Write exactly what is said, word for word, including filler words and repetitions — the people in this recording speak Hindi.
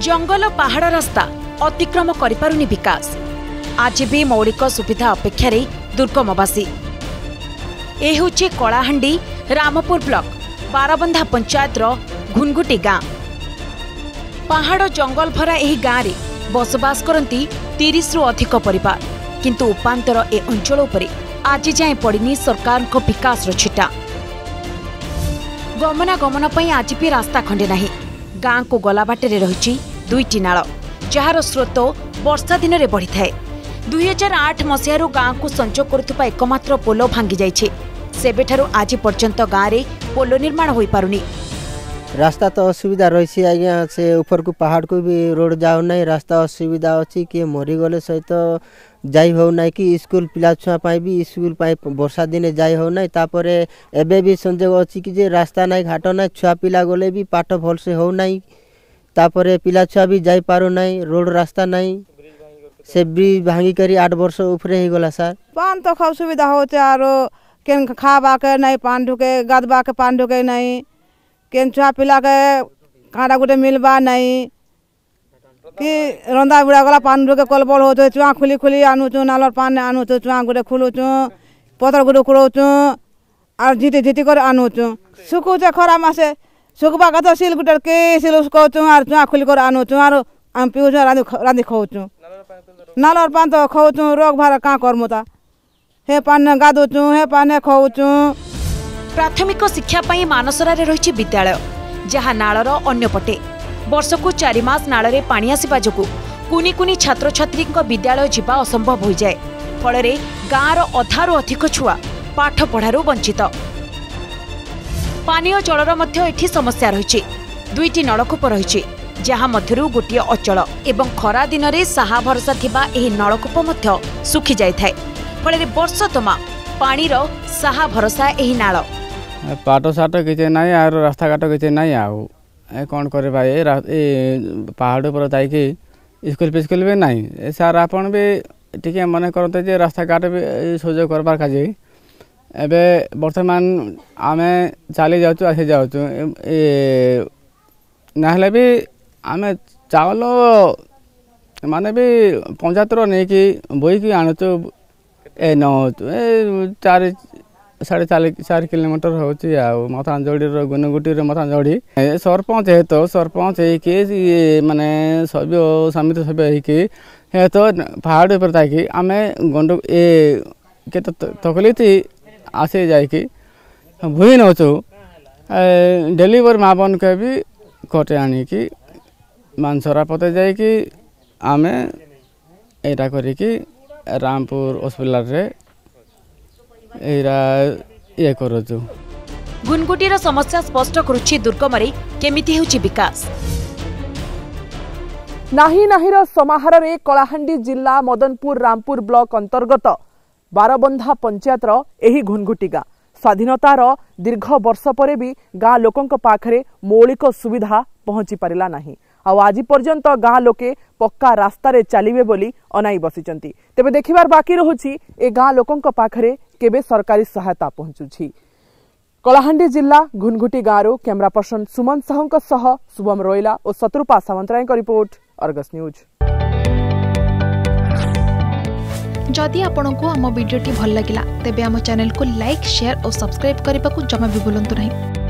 जंगल पहाड़ रास्ता अतिक्रम करिपारुनी विकास आज भी मौलिक सुविधा अपेक्षा दुर्गमवासी। ए होचे कलाहांडी रामपुर ब्लॉक बारबंधा पंचायत घुनघुटी गाँ। पहाड़ जंगल भरा एही गाँव में बसवास करती तीस रु अधिक परिवार, किंतु उपांतर ए अंचल उपरे आज जाए पड़नी सरकार को विकास छिटा। गमनागमन पई आज भी रास्ता खंडे नहीं। गाँ को गला बाटे रही दुईटी नाल जार स्रोत वर्षा दिन में बढ़ी थाए। दुई हजार आठ मसीह गाँ को संचो करुवा एकमात्र पोल भांगी जाइछे। सेबेठारु आज पर्यंत गाँव में पोल निर्माण हो पारुनी। रास्ता तो असुविधा रही आज्ञा से ऊपर को पहाड़ को भी रोड जाओ ना। रास्ता असुविधा अच्छी किए मरीगले सहित जाई हो ना कि स्कूल पिला छुआ भी स्कूल वर्षा दिन जाई हो ना। तापर एबे भी संजोग अच्छी कि जे रास्ता ना घाट ना छुआ पिला गले भी पाठ भल से हो ना। तापर पिला छुआ भी जाई पारो ना। रोड रास्ता ना से ब्रिज भांगी करी आठ वर्ष ऊपर ही गला सर। पान तो खूब सुविधा होते आरो केन खाबा के नहीं पान ढुके गादबा के पान ढुके नहीं केन छुआ पिला के काटा गुटे मिलबा नहीं कि रंदा बुढ़ा गला पान ढुके कलबल हो तो चुआ खुली खुली आनु चु नालर पान आनु तो चुआ गुटे खुलु चु पतर गुटे खुलो चु और झीटी झीटी कर आनु चु सुकु चे खरा मासे सुकबा का तो सिल गुटे के सिल उसको चु और चुआ खुली कर आनु चु और हम पिउ चु रांदी रांदी खाउ चु नालर पान तो खाउ चु रोग भार का करमुता हे पान गादु चु हे पान खाउ चु। प्राथमिक शिक्षा पई मानसरा रे रही विद्यालय जहाँ नालर अन्य पटे वर्ष को चारि मास नाल पानी आसवा जो कुनी कुनी छात्र छात्री विद्यालय जीवा असंभव हो जाए। फल गाँवर अधारू अधिक छुआ पाठ पढ़ारू वंचित। पानीय जलर मध्य एठी समस्या रही। दुईटी नलकूप रही जहाँ मध्यरु गोटे अचल एवं खरा दिन में साहा भरसा थिबा एही नलकूप मध्य सुखी जाय थाए। फल वर्ष तमा पानीर साहा भरसा एही नाल। पाठ साठ किसी ना और रास्ता घाट किसी ना आउ कौन करे भाई ए पहाड़ पर जाकि स्कूल फिस्कुल भी नहीं सार आपन भी टी मन करते जे रास्ता घाट भी सुजोग करबार काजे एबे वर्तमान आम चली जाऊँ आसी जाऊँ ना भी आम चावल माने भी पंचायत नहीं कि बोईकी आणुचु ए नौचु ए चार साढ़े चार चार किलोमीटर होची आउ मथांजोड़ी गुनगुटी मथांजोड़ी सरपंच है तो सरपंच है माने सभ्य समिति सभ्य है तो पहाड़ पर जाकि आम गंड ए के तकलीफ आसे जाकि भूई नौचु डेलीवर माँ बन के भी कटे आनिकी मानसरा पते जाकि आम एटा करिकी रामपुर हॉस्पिटल रे ये करूँ। गुनगुटीर समस्या स्पष्ट करुछि दुर्गम रे केमिति होछि विकास। नाही नाहीर समाहार रे कलाहांडी जिला मदनपुर रामपुर ब्लॉक अंतर्गत बारबंधा पंचायत एही घुनघुटी गाँ स्वाधीनतार दीर्घ वर्ष पर भी गाँ लोकंक पाखरे मौलिक सुविधा पहुंची पारिला नाही। आ आज पर्यंत गाँ लोके पक्का रास्ता रे चलिबे बोली अनाई बसिचंती। तेबे देखिबार बाकी रहुछि ए गाँ लोकंक पाखरे केबे सरकारी सहायता पहुंचुछि। कलाहांडी जिला घुनघुटी गाँव कैमरा पर्सन सुमन साहुंक सह शुभम रोइला और शत्रुपा सामंतरायक रिपोर्ट अर्गस न्यूज। जदि आपंक आम भिडी भल लगा तेब आम चैनल को लाइक शेयर और सब्सक्राइब करने को जमा भी भूलु नहीं।